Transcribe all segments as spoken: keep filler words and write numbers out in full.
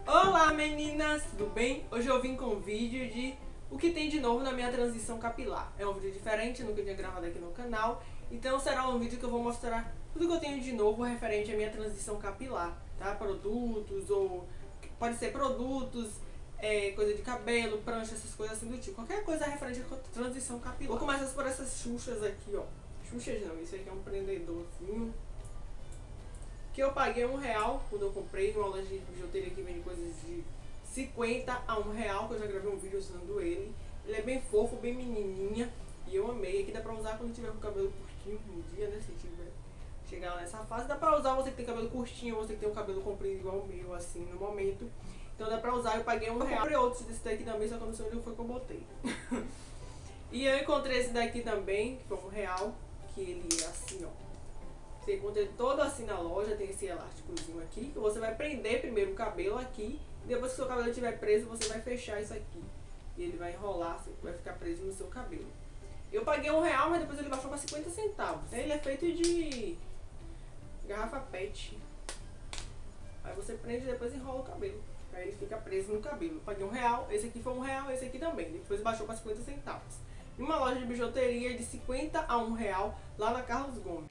Olá meninas, tudo bem? Hoje eu vim com um vídeo de o que tem de novo na minha transição capilar. É um vídeo diferente, nunca tinha gravado aqui no canal. Então será um vídeo que eu vou mostrar tudo que eu tenho de novo referente à minha transição capilar, tá? Produtos ou... pode ser produtos, é, coisa de cabelo, prancha, essas coisas assim do tipo. Qualquer coisa referente à transição capilar. Vou começar por essas xuxas aqui, ó. Xuxas não, isso aqui é um prendedorzinho. Que eu paguei um real quando eu comprei numa loja de bijuteria que vende coisas de cinquenta a um real, que eu já gravei um vídeo usando ele. Ele é bem fofo, bem menininha e eu amei. Aqui dá pra usar quando tiver com o cabelo curtinho um dia, né? Se tiver chegar lá nessa fase, dá pra usar você que tem cabelo curtinho, você que tem um cabelo comprido igual o meu, assim, no momento. Então dá pra usar, eu paguei um real. Eu comprei outros desse daqui também, só que eu não sei onde foi que eu botei. E eu encontrei esse daqui também, que foi um real, que ele é assim, ó. Você encontra ele todo assim na loja, tem esse elásticozinho aqui, que você vai prender primeiro o cabelo aqui, e depois que o seu cabelo estiver preso, você vai fechar isso aqui. E ele vai enrolar, assim, vai ficar preso no seu cabelo. Eu paguei um real, mas depois ele baixou para cinquenta centavos. Ele é feito de garrafa pet. Aí você prende e depois enrola o cabelo. Aí ele fica preso no cabelo. Eu paguei um real, esse aqui foi um real, esse aqui também. Depois baixou para cinquenta centavos. Em uma loja de bijuteria de cinquenta a um real, lá na Carlos Gomes.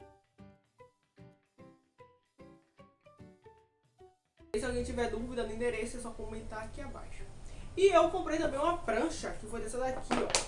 Se alguém tiver dúvida no endereço, é só comentar aqui abaixo. E eu comprei também uma prancha, que foi dessa daqui,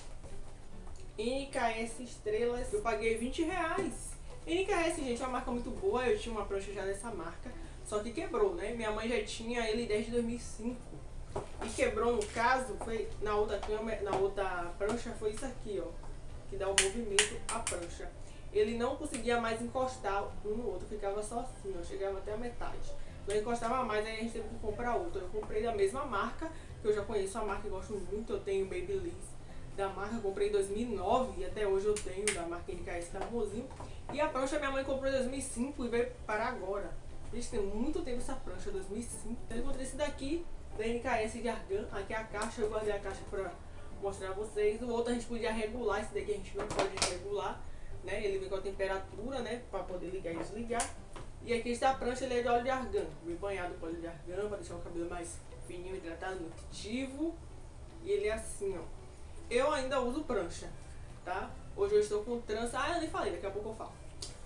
ó. N K S Estrelas. Eu paguei vinte reais. N K S, gente, é uma marca muito boa. Eu tinha uma prancha já dessa marca, só que quebrou, né? Minha mãe já tinha ele desde dois mil e cinco. E quebrou, no caso, foi na outra câmera, na outra prancha, foi isso aqui, ó. Que dá o movimento à prancha. Ele não conseguia mais encostar um no outro, ficava só assim, ó. Chegava até a metade. Não encostava mais, aí a gente teve que comprar outra. Eu comprei da mesma marca, que eu já conheço a marca e gosto muito. Eu tenho Babyliss da marca, eu comprei em dois mil e nove e até hoje eu tenho da marca N K S, tá famosinho. E a prancha minha mãe comprou em dois mil e cinco e veio para agora. Gente, tem muito tempo essa prancha, dois mil e cinco. Eu encontrei esse daqui, da N K S de argan. Aqui é a caixa, eu guardei a caixa pra mostrar a vocês. O outro a gente podia regular, esse daqui a gente não pode regular, né? Ele vem com a temperatura, né, para poder ligar e desligar. E aqui está a prancha, ele é de óleo de argan, bem banhado com óleo de argan, para deixar o cabelo mais fininho, hidratado, nutritivo. E ele é assim, ó. Eu ainda uso prancha, tá? Hoje eu estou com trança, ah, eu nem falei, daqui a pouco eu falo.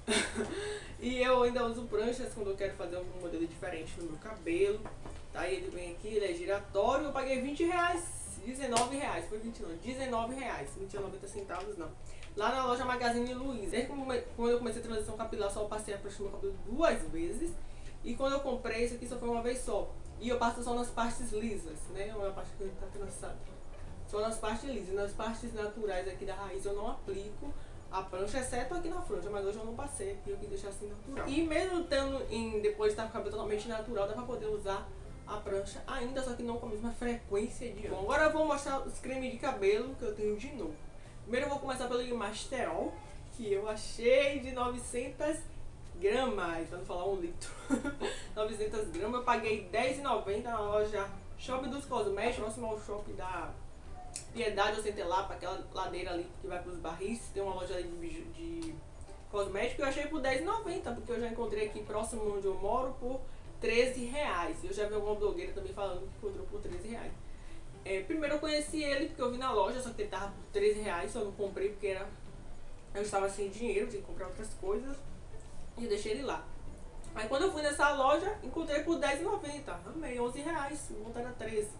E eu ainda uso pranchas quando eu quero fazer algum modelo diferente no meu cabelo, tá? E ele vem aqui, ele é giratório, eu paguei vinte reais, dezenove reais, foi vinte não, dezenove reais, não tinha noventa centavos não. Lá na loja Magazine Luiza. Desde quando eu comecei a transição capilar, só passei a prancha no meu cabelo duas vezes. E quando eu comprei, isso aqui só foi uma vez só. E eu passo só nas partes lisas, né? Uma parte que tá trançada. Só nas partes lisas. Nas partes naturais aqui da raiz eu não aplico a prancha, exceto aqui na franja. Mas hoje eu não passei aqui, eu quis deixar assim natural. E mesmo tendo em, depois de estar com o cabelo totalmente natural, dá pra poder usar a prancha ainda, só que não com a mesma frequência de... Bom, agora eu vou mostrar os cremes de cabelo que eu tenho de novo. Primeiro eu vou começar pelo Masterol, que eu achei de novecentas gramas, pra não falar um litro. novecentas gramas, eu paguei dez reais e noventa centavos na loja Shop dos Cosméticos, próximo ao shopping da Piedade ou Centelapa, aquela ladeira ali que vai pros barris. Tem uma loja ali de, biju, de cosmético, eu achei por dez reais e noventa centavos, porque eu já encontrei aqui próximo onde eu moro por treze reais. Eu já vi alguma blogueira também falando que encontrou por treze reais. É, primeiro eu conheci ele porque eu vi na loja, só que ele tava por treze reais, só não comprei porque era, eu estava sem dinheiro, tinha que comprar outras coisas e eu deixei ele lá. Aí quando eu fui nessa loja, encontrei por dez reais e noventa centavos, amei, onze reais, o outro era treze.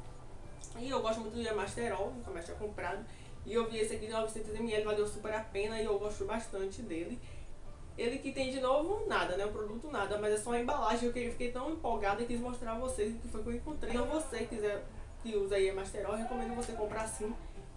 E eu gosto muito de Masterol, nunca mais tinha comprado, e eu vi esse aqui de novecentos mililitros, valeu super a pena e eu gosto bastante dele. Ele que tem de novo nada, né? O produto nada, mas é só a embalagem, eu fiquei tão empolgada e quis mostrar a vocês o que foi que eu encontrei. Então você quiser que usa aí a Masterol, eu recomendo você comprar assim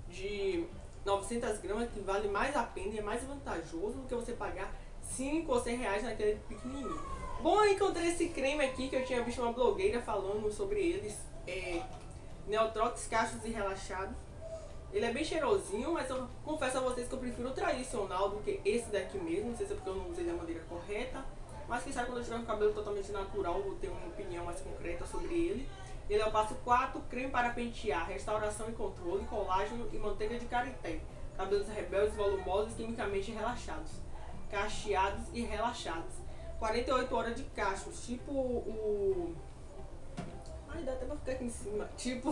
de novecentas gramas, que vale mais a pena e é mais vantajoso do que você pagar cinco ou cem reais naquele pequenininho. Bom, eu encontrei esse creme aqui que eu tinha visto uma blogueira falando sobre eles, é Neutrox Cachos e Relaxados. Ele é bem cheirosinho, mas eu confesso a vocês que eu prefiro o tradicional do que esse daqui mesmo, não sei se é porque eu não usei da maneira correta, mas quem sabe quando eu tiver um cabelo totalmente natural eu vou ter uma opinião mais concreta sobre ele. Ele é o passo quatro, creme para pentear, restauração e controle, colágeno e manteiga de karité. Cabelos rebeldes, volumosos e quimicamente relaxados. Cacheados e relaxados. quarenta e oito horas de cachos, tipo o... Ai, dá até pra ficar aqui em cima. Tipo,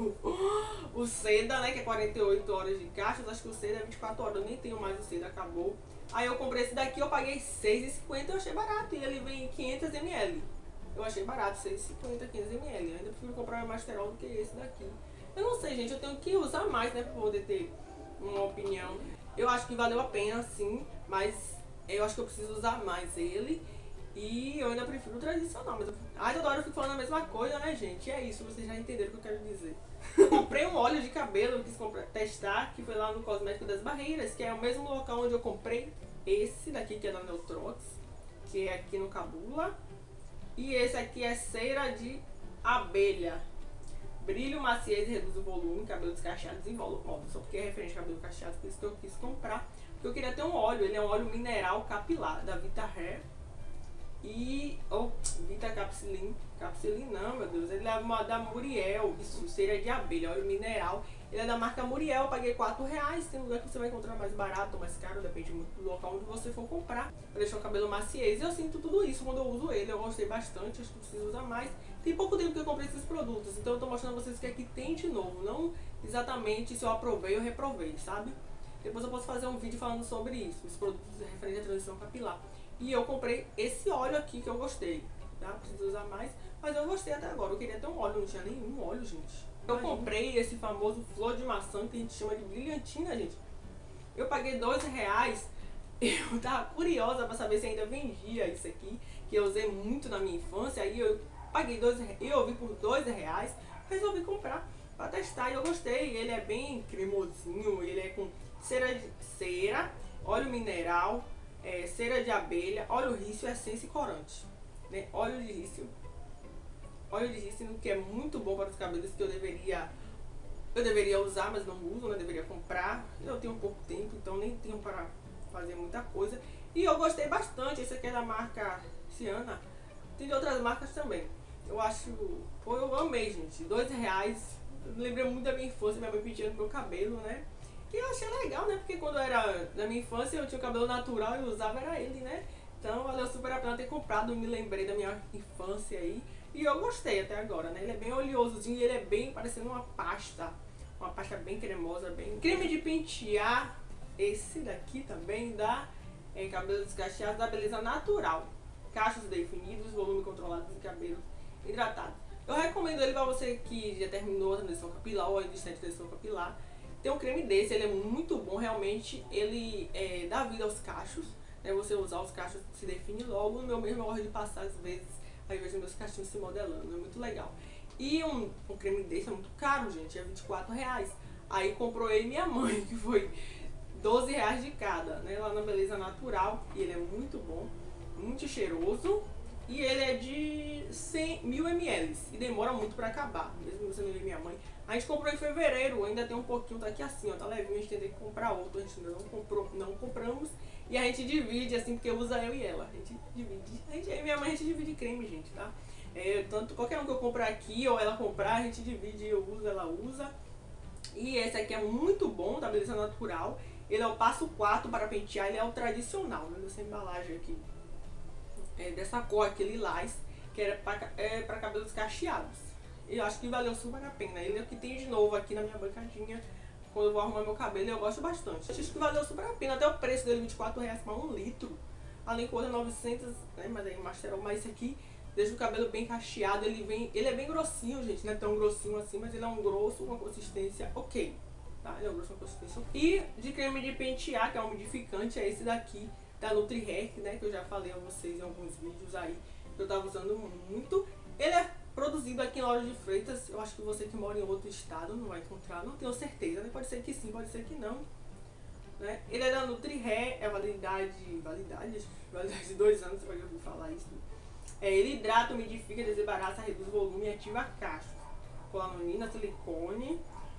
o Seda, né, que é quarenta e oito horas de caixa. Acho que o Seda é vinte e quatro horas. Eu nem tenho mais o Seda, acabou. Aí eu comprei esse daqui, eu paguei seis reais e cinquenta, eu achei barato. E ele vem quinhentos mililitros. Eu achei barato, seis reais e cinquenta, quinhentos mililitros. Eu ainda prefiro comprar o Masterol do que esse daqui. Eu não sei, gente, eu tenho que usar mais, né, pra poder ter uma opinião. Eu acho que valeu a pena, sim, mas eu acho que eu preciso usar mais ele. E eu ainda prefiro o tradicional. Mas eu... Ai, toda hora eu fico falando a mesma coisa, né, gente? E é isso, vocês já entenderam o que eu quero dizer. Eu comprei um óleo de cabelo, eu quis comprar, testar, que foi lá no Cosmético das Barreiras, que é o mesmo local onde eu comprei esse daqui, que é da Neutrox, que é aqui no Cabula. E esse aqui é cera de abelha. Brilho, maciez e reduz o volume, cabelo descacheado, desenvolve o óleo. Só porque é referente a cabelo cacheado, por isso que eu quis comprar. Porque eu queria ter um óleo, ele é um óleo mineral capilar, da Vita Hair. E, oh, Vita Capsilin, Capsilin não, meu Deus, ele é uma, da Muriel, isso, cera de abelha, óleo mineral. Ele é da marca Muriel, eu paguei quatro reais, tem lugar que você vai encontrar mais barato ou mais caro, depende muito do local onde você for comprar. Pra deixar o cabelo maciez, eu sinto tudo isso quando eu uso ele, eu gostei bastante, acho que preciso usar mais. Tem pouco tempo que eu comprei esses produtos, então eu tô mostrando a vocês o que aqui tem de novo, não exatamente se eu aprovei ou reprovei, sabe? Depois eu posso fazer um vídeo falando sobre isso, os produtos referentes à transição capilar. E eu comprei esse óleo aqui que eu gostei, tá? Preciso usar mais, mas eu gostei até agora. Eu queria ter um óleo, não tinha nenhum óleo, gente. Eu comprei esse famoso flor de maçã que a gente chama de brilhantina, gente. Eu paguei dois reais. Eu tava curiosa pra saber se ainda vendia isso aqui, que eu usei muito na minha infância. Aí eu paguei dois reais, eu vi por dois reais, resolvi comprar pra testar e eu gostei. Ele é bem cremosinho, ele é com cera, de, cera óleo mineral, É, cera de abelha, óleo ríceo, essência e corante, né? Óleo de ríceo, óleo de ríceo que é muito bom para os cabelos, que eu deveria, eu deveria usar, mas não uso, né? Deveria comprar. Eu tenho pouco tempo, então nem tenho para fazer muita coisa. E eu gostei bastante. Esse aqui é da marca Ciana. Tem de outras marcas também. Eu acho, pô, eu amei, gente. Dois reais. Eu lembrei muito da minha infância, minha mãe penteando meu cabelo, né? E eu achei legal, né? Porque quando eu era na minha infância, eu tinha o cabelo natural e usava era ele, né? Então valeu super a pena ter comprado. Eu me lembrei da minha infância aí. E eu gostei até agora, né? Ele é bem oleosozinho e ele é bem parecendo uma pasta. Uma pasta bem cremosa, bem... Creme de pentear. Esse daqui também dá é, cabelo descacheado da Beleza Natural. Cachos definidos, volume controlado de cabelo hidratado. Eu recomendo ele pra você que já terminou a transição capilar ou ainda está em transição capilar. Tem um creme desse, ele é muito bom, realmente ele é, dá vida aos cachos, né? Você usar os cachos se define logo. No meu mesmo eu gosto de passar às vezes, aí vejo meus cachinhos se modelando, é muito legal. E um, um creme desse é muito caro, gente, é vinte e quatro reais. Aí comprou ele e minha mãe, que foi doze reais de cada, né? Lá na Beleza Natural, e ele é muito bom, muito cheiroso. E ele é de cem mil mililitros e demora muito pra acabar, mesmo você não ver minha mãe. A gente comprou em fevereiro, ainda tem um pouquinho, tá aqui assim, ó, tá levinho, a gente tem que comprar outro, a gente ainda não comprou, não compramos. E a gente divide, assim, porque usa eu e ela, a gente divide, a gente, eu e minha mãe a gente divide creme, gente, tá? É, tanto, qualquer um que eu comprar aqui, ou ela comprar, a gente divide, eu uso, ela usa. E esse aqui é muito bom, da Beleza Natural, ele é o passo quatro para pentear, ele é o tradicional, né, dessa embalagem aqui. É, dessa cor aqui, lilás, que era pra, é, pra cabelos cacheados. Eu acho que valeu super a pena. Ele é o que tem de novo aqui na minha bancadinha quando eu vou arrumar meu cabelo, eu gosto bastante. Eu acho que valeu super a pena, até o preço dele vinte e quatro reais para um litro. Além que o outro é novecentos, né, mas aí Masterol, mas esse aqui deixa o cabelo bem cacheado, ele vem, ele é bem grossinho, gente, não é tão grossinho assim, mas ele é um grosso, uma consistência ok, tá? Ele é um grosso, uma consistência ok. E de creme de pentear, que é um umidificante, é esse daqui, da Nutri-Hair, né, que eu já falei a vocês em alguns vídeos aí, que eu tava usando muito. Ele é produzido aqui em Lauro de Freitas, eu acho que você que mora em outro estado não vai encontrar, não tenho certeza, né? Pode ser que sim, pode ser que não, né? Ele é da Nutri-Hair, é validade, validade, validade de dois anos, você pode ouvir falar isso. É, ele hidrata, umidifica, desembaraça, reduz o volume e ativa cachos. Colanina, silicone,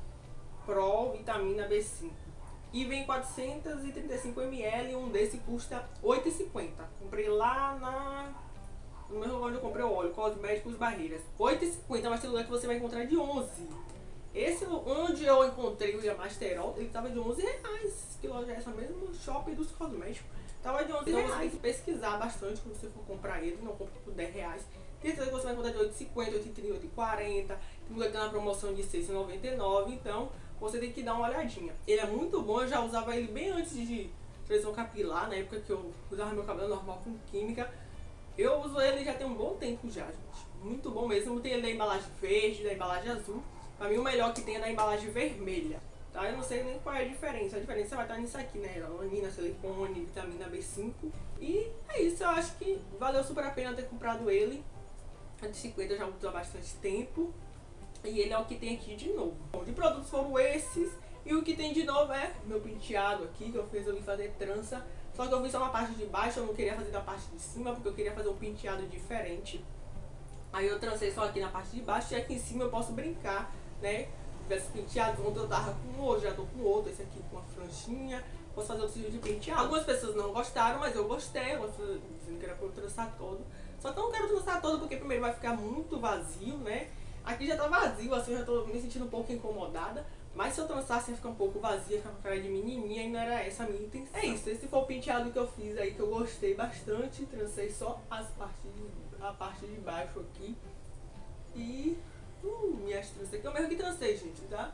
prol, vitamina B cinco. E vem quatrocentos e trinta e cinco mililitros, um desse custa oito reais e cinquenta centavos. Comprei lá na... no mesmo lugar onde eu comprei o óleo, Cosméticos Barreiras. oito reais e cinquenta centavos, mas tem lugar que você vai encontrar de onze. Esse onde eu encontrei o Masterol, ele tava de onze reais. Que loja é essa mesmo? Shopping dos cosméticos. Tava de onze reais. Então você tem que pesquisar bastante quando você for comprar ele, não compra por dez reais. Tem certeza que você vai encontrar de oito e cinquenta, oito e trinta, oito e quarenta. Tem lugar que tem uma promoção de seis e noventa e nove. Então você tem que dar uma olhadinha. Ele é muito bom, eu já usava ele bem antes de transição capilar, na época que eu usava meu cabelo normal com química. Eu uso ele já tem um bom tempo já, gente. Muito bom mesmo. Tem ele da embalagem verde, da embalagem azul. Pra mim o melhor que tem é da embalagem vermelha. Tá? Eu não sei nem qual é a diferença. A diferença vai estar nisso aqui, né? Alanina, silicone, vitamina B cinco. E é isso, eu acho que valeu super a pena ter comprado ele. A de cinquenta eu já uso há bastante tempo. E ele é o que tem aqui de novo. Bom, de produtos foram esses. E o que tem de novo é meu penteado aqui, que eu resolvi fazer trança. Só que eu fiz só na parte de baixo, eu não queria fazer na parte de cima, porque eu queria fazer um penteado diferente. Aí eu trancei só aqui na parte de baixo e aqui em cima eu posso brincar, né? Tivesse penteado, ontem eu tava com um, hoje já tô com outro, esse aqui com uma franchinha. Posso fazer outro tipo de penteado. Algumas pessoas não gostaram, mas eu gostei. Eu dizendo que era pra eu trançar todo. Só que eu não quero trançar todo porque primeiro vai ficar muito vazio, né? Aqui já tá vazio, assim eu já tô me sentindo um pouco incomodada. Mas se eu trançasse ia ficar um pouco vazia, ficar com cara de menininha e não era essa a minha intenção. É isso, esse foi o penteado que eu fiz aí, que eu gostei bastante. Trancei só as partes de, a parte de baixo aqui. E... Uh, minhas tranças aqui, eu mesmo que trancei, gente, tá?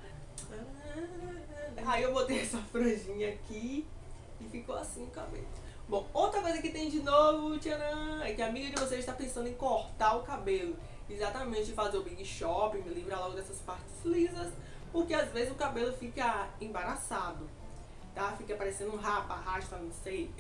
Aí eu botei essa franjinha aqui e ficou assim o cabelo. Bom, outra coisa que tem de novo, tcharam, é que a amiga de vocês está pensando em cortar o cabelo. Exatamente, fazer o Big Shop, me livrar logo dessas partes lisas. Porque às vezes o cabelo fica embaraçado, tá? Fica parecendo um rapa, arrasta, não sei.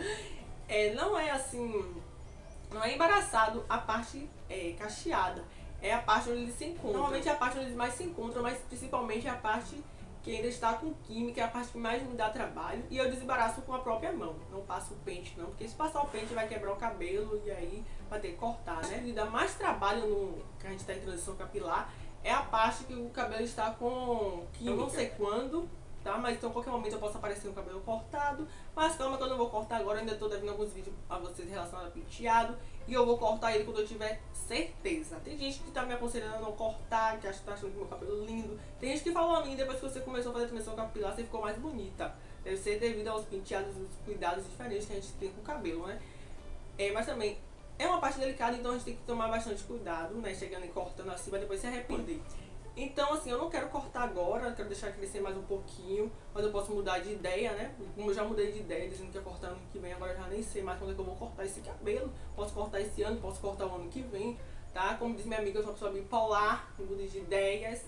É, não é assim, não é embaraçado a parte é, cacheada. É a parte onde eles se encontram. Normalmente é a parte onde eles mais se encontram, mas principalmente é a parte que ainda está com química, é a parte que mais me dá trabalho. E eu desembaraço com a própria mão, não passo o pente não, porque se passar o pente vai quebrar o cabelo e aí vai ter que cortar, né? E dá mais trabalho no que a gente está em transição capilar. É a parte que o cabelo está com química. Eu não sei quando, tá? Mas então a qualquer momento eu posso aparecer um cabelo cortado. Mas calma que eu não vou cortar agora, eu ainda estou devendo alguns vídeos a vocês relacionados a penteado. E eu vou cortar ele quando eu tiver certeza. Tem gente que tá me aconselhando a não cortar, que acha que tá achando que meu cabelo é lindo. Tem gente que falou a mim, depois que você começou a fazer transição capilar, você ficou mais bonita. Deve ser devido aos penteados e os cuidados diferentes que a gente tem com o cabelo, né? É, mas também... é uma parte delicada, então a gente tem que tomar bastante cuidado, né? Chegando e cortando assim, vai depois se arrepender. Então, assim, eu não quero cortar agora, eu quero deixar crescer mais um pouquinho, mas eu posso mudar de ideia, né? Como eu já mudei de ideia, dizendo que ia cortar ano que vem, agora eu já nem sei mais quando é que eu vou cortar esse cabelo. Posso cortar esse ano, posso cortar o ano que vem, tá? Como diz minha amiga, eu sou uma pessoa bipolar, mudo de ideias.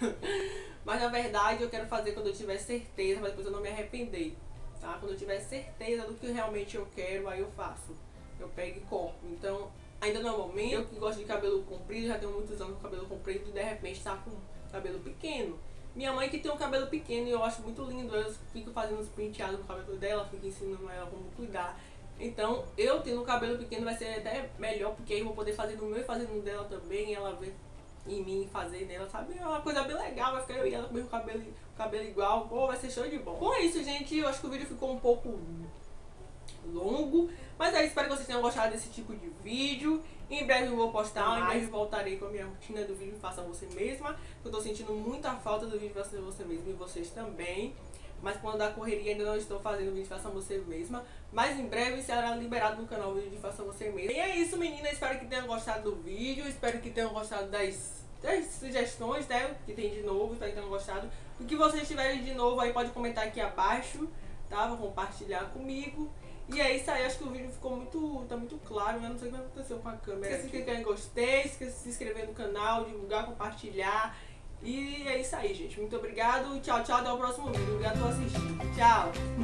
Mas, na verdade, eu quero fazer quando eu tiver certeza, mas depois eu não me arrepender, tá? Quando eu tiver certeza do que realmente eu quero, aí eu faço. Eu pego e corto. Então, ainda não é o momento. Eu que gosto de cabelo comprido, já tenho muitos anos com cabelo comprido e de repente tá com cabelo pequeno. Minha mãe que tem um cabelo pequeno e eu acho muito lindo. Eu fico fazendo os penteados no cabelo dela, fico ensinando ela como cuidar. Então, eu tendo um cabelo pequeno vai ser até melhor, porque aí eu vou poder fazer no meu e fazer no dela também. E ela ver em mim fazer nela, sabe? É uma coisa bem legal, vai ficar eu e ela com o mesmo cabelo, cabelo igual. Pô, vai ser show de bola. Com isso, gente, eu acho que o vídeo ficou um pouco longo, mas aí espero que vocês tenham gostado desse tipo de vídeo. Em breve eu vou postar, mais. Em breve voltarei com a minha rotina do vídeo Faça Você Mesma. Eu tô sentindo muita falta do vídeo Faça Você Mesma e vocês também. Mas quando da correria ainda não estou fazendo o vídeo Faça Você Mesma. Mas em breve será liberado no canal o vídeo de Faça Você Mesma. E é isso, meninas, espero que tenham gostado do vídeo. Espero que tenham gostado das, das sugestões, né, que tem de novo. Espero que tenham gostado. O que vocês tiverem de novo aí pode comentar aqui abaixo, tá? Vou compartilhar comigo. E é isso aí, acho que o vídeo ficou muito, tá muito claro, eu não sei o que aconteceu com a câmera. Esqueça de clicar em gostei, esqueça de se inscrever no canal, divulgar, compartilhar. E é isso aí, gente. Muito obrigado, tchau, tchau, até o próximo vídeo. Obrigado por assistir. Tchau!